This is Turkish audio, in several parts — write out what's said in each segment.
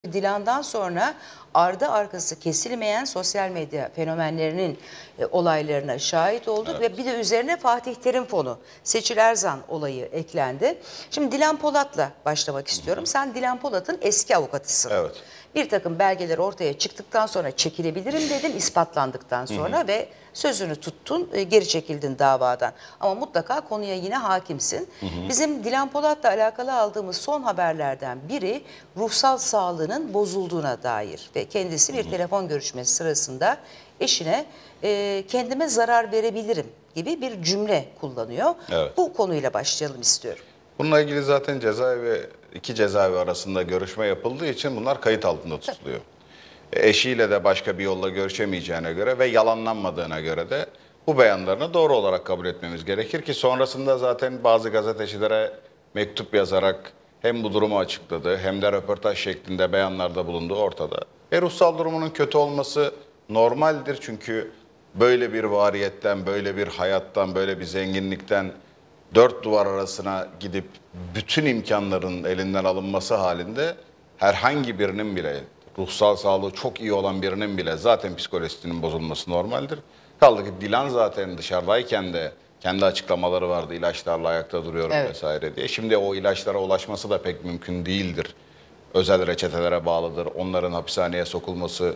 Dilan'dan sonra ardı arkası kesilmeyen sosyal medya fenomenlerinin olaylarına şahit olduk ve bir de üzerine Fatih Terim Fonu, Seçil Erzan olayı eklendi. Şimdi Dilan Polat'la başlamak istiyorum. Sen Dilan Polat'ın eski avukatısın. Evet. Bir takım belgeler ortaya çıktıktan sonra çekilebilirim dedin, ispatlandıktan sonra ve sözünü tuttun, geri çekildin davadan. Ama mutlaka konuya yine hakimsin. Bizim Dilan Polat'la alakalı aldığımız son haberlerden biri ruhsal sağlığının bozulduğuna dair ve kendisi bir telefon görüşmesi sırasında eşine kendime zarar verebilirim gibi bir cümle kullanıyor. Evet. Bu konuyla başlayalım istiyorum. Bununla ilgili zaten iki cezaevi arasında görüşme yapıldığı için bunlar kayıt altında tutuluyor. Eşiyle de başka bir yolla görüşemeyeceğine göre ve yalanlanmadığına göre de bu beyanlarını doğru olarak kabul etmemiz gerekir ki sonrasında zaten bazı gazetecilere mektup yazarak hem bu durumu açıkladı hem de röportaj şeklinde beyanlarda bulunduğu ortada. Ruhsal durumunun kötü olması normaldir çünkü böyle bir variyetten, böyle bir hayattan, böyle bir zenginlikten dört duvar arasına gidip bütün imkanların elinden alınması halinde herhangi birinin bile, ruhsal sağlığı çok iyi olan birinin bile zaten psikolojisinin bozulması normaldir. Kaldı ki Dilan zaten dışarıdayken de kendi açıklamaları vardı, ilaçlarla ayakta duruyorum vesaire diye. Şimdi o ilaçlara ulaşması da pek mümkün değildir. Özel reçetelere bağlıdır. Onların hapishaneye sokulması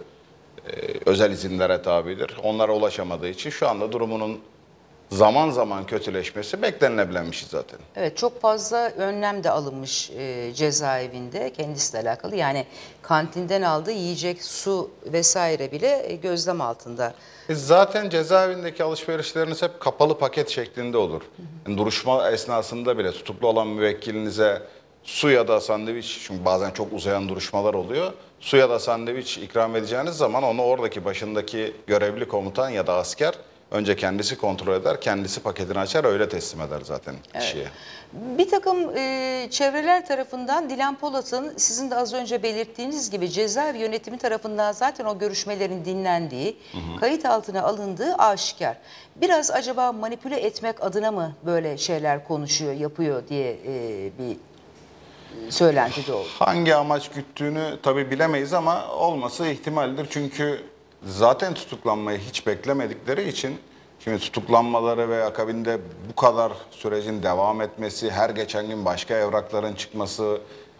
özel izinlere tabidir. Onlara ulaşamadığı için şu anda durumunun zaman zaman kötüleşmesi beklenilebilen bir şey zaten. Evet, çok fazla önlem de alınmış cezaevinde kendisiyle alakalı. Yani kantinden aldığı yiyecek, su vesaire bile gözlem altında. Zaten cezaevindeki alışverişleriniz hep kapalı paket şeklinde olur. Yani duruşma esnasında bile tutuklu olan müvekkilinize su ya da sandviç, çünkü bazen çok uzayan duruşmalar oluyor. Su ya da sandviç ikram edeceğiniz zaman onu oradaki başındaki görevli komutan ya da asker önce kendisi kontrol eder, kendisi paketini açar, öyle teslim eder zaten kişiye. Bir takım çevreler tarafından Dilan Polat'ın sizin de az önce belirttiğiniz gibi cezaevi yönetimi tarafından zaten o görüşmelerin dinlendiği, kayıt altına alındığı aşikar. Biraz acaba manipüle etmek adına mı böyle şeyler konuşuyor, yapıyor diye bir söylenti de oldu. Hangi amaç güttüğünü tabii bilemeyiz ama olması ihtimaldir. Çünkü zaten tutuklanmayı hiç beklemedikleri için şimdi tutuklanmaları ve akabinde bu kadar sürecin devam etmesi, her geçen gün başka evrakların çıkması,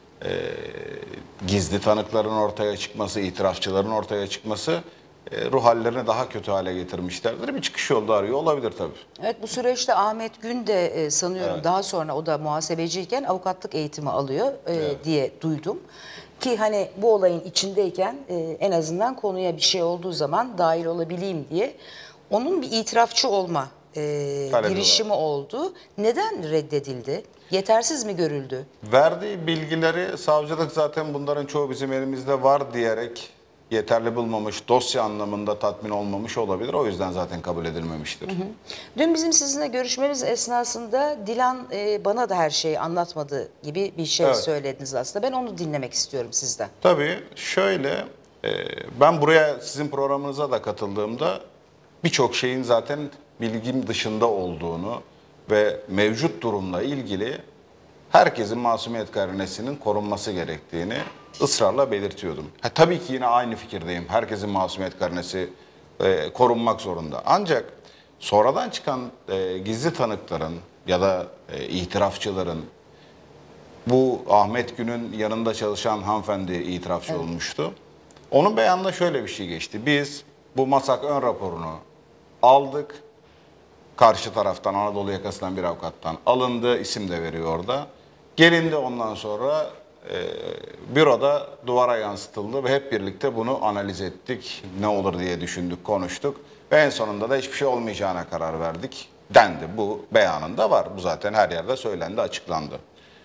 gizli tanıkların ortaya çıkması, itirafçıların ortaya çıkması ruh hallerini daha kötü hale getirmişlerdir. Bir çıkış yolu da arıyor olabilir tabii. Evet, bu süreçte Ahmet Gün de sanıyorum daha sonra o da muhasebeciyken avukatlık eğitimi alıyor diye duydum. Ki hani bu olayın içindeyken en azından konuya bir şey olduğu zaman dahil olabileyim diye onun bir itirafçı olma girişimi oldu. Neden reddedildi? Yetersiz mi görüldü? Verdiği bilgileri savcılık zaten bunların çoğu bizim elimizde var diyerek yeterli bulmamış, dosya anlamında tatmin olmamış olabilir. O yüzden zaten kabul edilmemiştir. Dün bizim sizinle görüşmemiz esnasında Dilan bana da her şeyi anlatmadı gibi bir şey söylediniz aslında. Ben onu dinlemek istiyorum sizden. Tabii şöyle, ben buraya sizin programınıza da katıldığımda birçok şeyin zaten bilgim dışında olduğunu ve mevcut durumla ilgili herkesin masumiyet karinesinin korunması gerektiğini ısrarla belirtiyordum. Tabii ki yine aynı fikirdeyim. Herkesin masumiyet karinesi korunmak zorunda. Ancak sonradan çıkan gizli tanıkların ya da itirafçıların, bu Ahmet Gün'ün yanında çalışan hanımefendi itirafçı olmuştu. Onun beyanında şöyle bir şey geçti. Biz bu MASAK ön raporunu aldık. Karşı taraftan, Anadolu yakasından bir avukattan alındı. İsim de veriyor orada. Gelindi, ondan sonra büroda duvara yansıtıldı ve hep birlikte bunu analiz ettik. Ne olur diye düşündük, konuştuk ve en sonunda da hiçbir şey olmayacağına karar verdik dendi. Bu beyanında var. Bu zaten her yerde söylendi, açıklandı.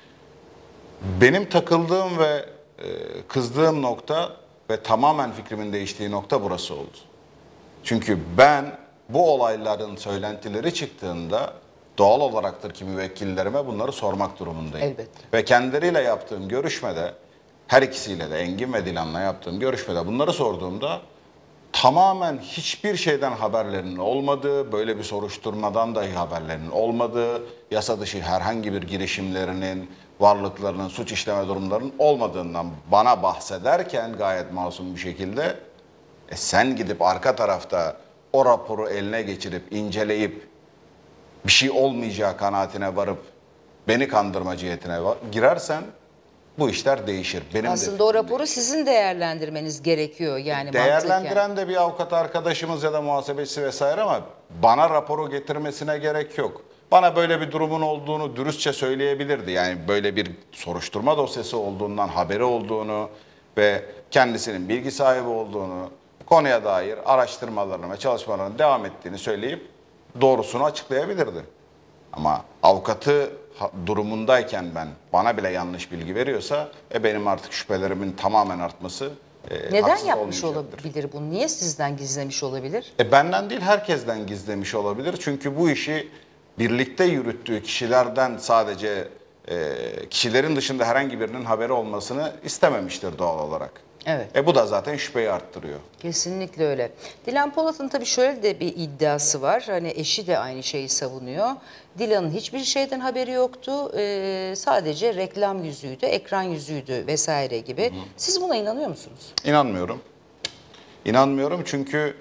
Benim takıldığım ve kızdığım nokta ve tamamen fikrimin değiştiği nokta burası oldu. Çünkü ben bu olayların söylentileri çıktığında doğal olaraktır ki müvekkillerime bunları sormak durumundayım. Elbette. Ve kendileriyle yaptığım görüşmede, her ikisiyle de Engin ve Dilan'la yaptığım görüşmede bunları sorduğumda tamamen hiçbir şeyden haberlerinin olmadığı, böyle bir soruşturmadan dahi haberlerinin olmadığı, yasa dışı herhangi bir girişimlerinin, varlıklarının, suç işleme durumlarının olmadığından bana bahsederken gayet masum bir şekilde sen gidip arka tarafta o raporu eline geçirip, inceleyip bir şey olmayacağı kanaatine varıp beni kandırma cihetine girersen bu işler değişir. Benim Aslında o raporu sizin değerlendirmeniz gerekiyor yani değerlendiren de bir avukat arkadaşımız ya da muhasebecisi vesaire ama bana raporu getirmesine gerek yok. Bana böyle bir durumun olduğunu dürüstçe söyleyebilirdi. Yani böyle bir soruşturma dosyası olduğundan haberi olduğunu ve kendisinin bilgi sahibi olduğunu, konuya dair araştırmalarına ve çalışmalarına devam ettiğini söyleyip doğrusunu açıklayabilirdi. Ama avukatı durumundayken bana bile yanlış bilgi veriyorsa benim artık şüphelerimin tamamen artması Neden haksız yapmış olmayacaktır. olabilir bunu? Niye sizden gizlemiş olabilir? Benden değil herkesten gizlemiş olabilir. Çünkü bu işi birlikte yürüttüğü kişilerden sadece kişilerin dışında herhangi birinin haberi olmasını istememiştir doğal olarak. Evet. Bu da zaten şüpheyi arttırıyor. Kesinlikle öyle. Dilan Polat'ın tabii şöyle de bir iddiası var. Hani eşi de aynı şeyi savunuyor. Dilan'ın hiçbir şeyden haberi yoktu. Sadece reklam yüzüydü, ekran yüzüydü vesaire gibi. Siz buna inanıyor musunuz? İnanmıyorum. İnanmıyorum çünkü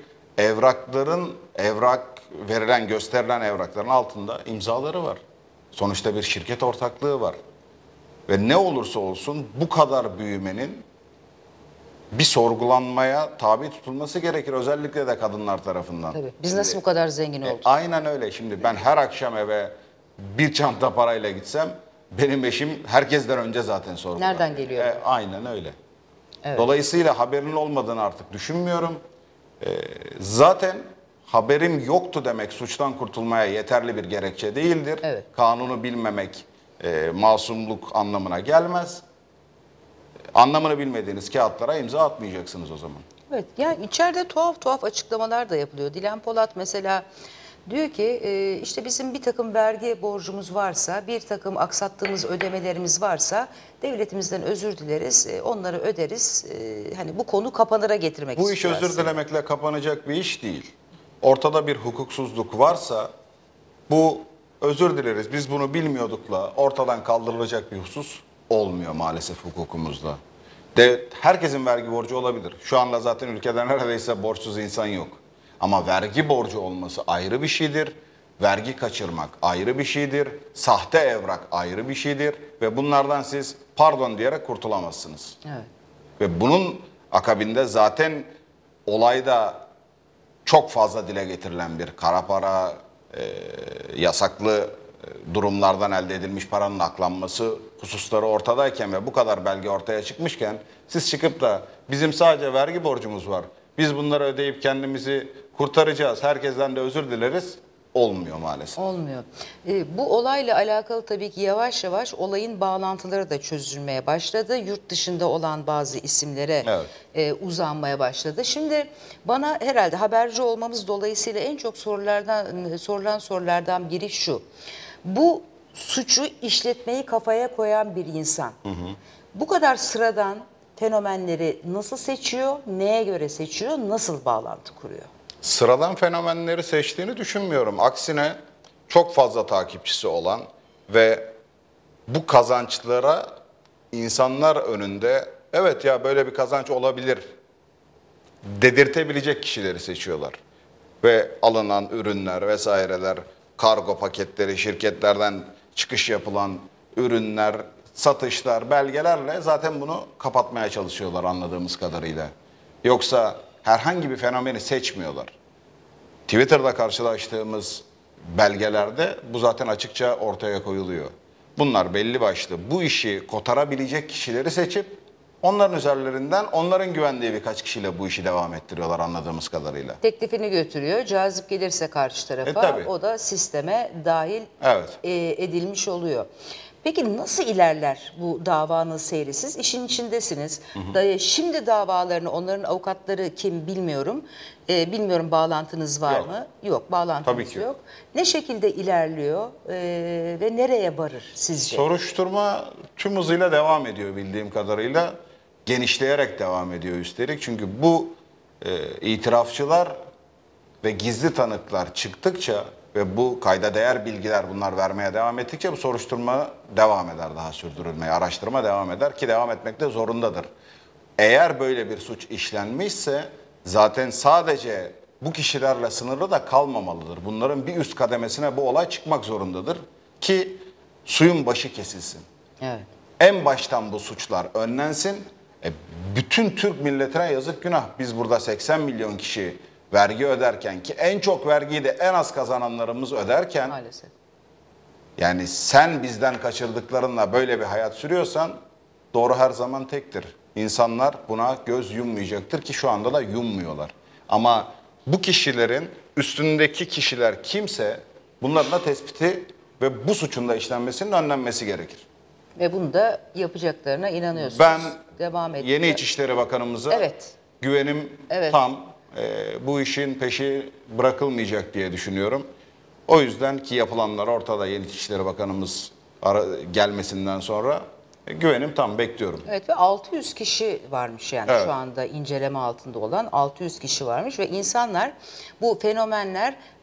evrak verilen, gösterilen evrakların altında imzaları var. Sonuçta bir şirket ortaklığı var. Ve ne olursa olsun bu kadar büyümenin bir sorgulanmaya tabi tutulması gerekir. Özellikle de kadınlar tarafından. Tabii. Biz nasıl bu kadar zengin olduk? Aynen öyle. Şimdi ben her akşam eve bir çanta parayla gitsem benim eşim herkesten önce zaten sorgular. Nereden geliyor? Aynen öyle. Evet. Dolayısıyla haberinin olmadığını artık düşünmüyorum. Zaten haberim yoktu demek suçtan kurtulmaya yeterli bir gerekçe değildir. Evet. Kanunu bilmemek masumluk anlamına gelmez. Anlamını bilmediğiniz kağıtlara imza atmayacaksınız o zaman. Evet, yani içeride tuhaf tuhaf açıklamalar da yapılıyor. Dilan Polat mesela diyor ki işte bizim bir takım vergi borcumuz varsa, bir takım aksattığımız ödemelerimiz varsa devletimizden özür dileriz, onları öderiz. Hani bu konu kapanıra getirmek Bu iş istiyor özür aslında. dilemekle kapanacak bir iş değil. Ortada bir hukuksuzluk varsa bu özür dileriz biz bunu bilmiyordukla ortadan kaldırılacak bir husus olmuyor maalesef hukukumuzda. Herkesin vergi borcu olabilir. Şu anda zaten ülkede neredeyse borçsuz insan yok. Ama vergi borcu olması ayrı bir şeydir. Vergi kaçırmak ayrı bir şeydir. Sahte evrak ayrı bir şeydir. Ve bunlardan siz pardon diyerek kurtulamazsınız. Evet. Ve bunun akabinde zaten olayda çok fazla dile getirilen bir kara para, yasaklı durumlardan elde edilmiş paranın aklanması hususları ortadayken ve bu kadar belge ortaya çıkmışken siz çıkıp da bizim sadece vergi borcumuz var, biz bunları ödeyip kendimizi kurtaracağız, herkesten de özür dileriz olmuyor maalesef. Olmuyor. Bu olayla alakalı tabii ki yavaş yavaş olayın bağlantıları da çözülmeye başladı. Yurt dışında olan bazı isimlere uzanmaya başladı. Şimdi bana herhalde haberci olmamız dolayısıyla en çok sorulan sorulardan biri şu. Bu suçu işletmeyi kafaya koyan bir insan bu kadar sıradan fenomenleri nasıl seçiyor, neye göre seçiyor, nasıl bağlantı kuruyor? Sıradan fenomenleri seçtiğini düşünmüyorum. Aksine çok fazla takipçisi olan ve bu kazançlara insanlar önünde evet ya böyle bir kazanç olabilir dedirtebilecek kişileri seçiyorlar. Ve alınan ürünler vesaireler, kargo paketleri, şirketlerden çıkış yapılan ürünler, satışlar, belgelerle zaten bunu kapatmaya çalışıyorlar anladığımız kadarıyla. Yoksa herhangi bir fenomeni seçmiyorlar. Twitter'da karşılaştığımız belgelerde bu zaten açıkça ortaya koyuluyor. Bunlar belli başlı bu işi kotarabilecek kişileri seçip onların üzerlerinden onların güvendiği birkaç kişiyle bu işi devam ettiriyorlar anladığımız kadarıyla. Teklifini götürüyor. Cazip gelirse karşı tarafa Tabii. o da sisteme dahil Evet. edilmiş oluyor. Peki nasıl ilerler bu davanın seyri? Siz işin içindesiniz. Şimdi davalarını onların avukatları kim bilmiyorum. Bilmiyorum bağlantınız var Yok. mı? Yok, bağlantınız Tabii ki yok. yok. Ne şekilde ilerliyor ve nereye varır sizce? Soruşturma tüm hızıyla devam ediyor bildiğim kadarıyla. Genişleyerek devam ediyor üstelik. Çünkü bu itirafçılar ve gizli tanıklar çıktıkça ve bu kayda değer bilgiler bunlar vermeye devam ettikçe bu soruşturma devam eder, daha sürdürülmeye, araştırma devam eder ki devam etmek de zorundadır. Eğer böyle bir suç işlenmişse zaten sadece bu kişilerle sınırlı da kalmamalıdır. Bunların bir üst kademesine bu olay çıkmak zorundadır ki suyun başı kesilsin. Evet. En baştan bu suçlar önlensin. Bütün Türk milletine yazık günah. Biz burada 80 milyon kişi vergi öderken ki en çok vergiyi de en az kazananlarımız öderken Maalesef. yani sen bizden kaçırdıklarınla böyle bir hayat sürüyorsan doğru her zaman tektir. İnsanlar buna göz yummayacaktır ki şu anda da yummuyorlar. Ama bu kişilerin üstündeki kişiler kimse bunların da tespiti ve bu suçun da işlenmesinin önlenmesi gerekir. Ve bunu da yapacaklarına inanıyorsunuz. Ben devam yeni İçişleri Bakanımıza Evet. güvenim Evet. tam. Bu işin peşi bırakılmayacak diye düşünüyorum. O yüzden ki yapılanlar ortada, yeni İçişleri Bakanımız gelmesinden sonra güvenim tam, bekliyorum. Evet ve 600 kişi varmış yani Evet. şu anda inceleme altında olan 600 kişi varmış ve insanlar bu fenomenler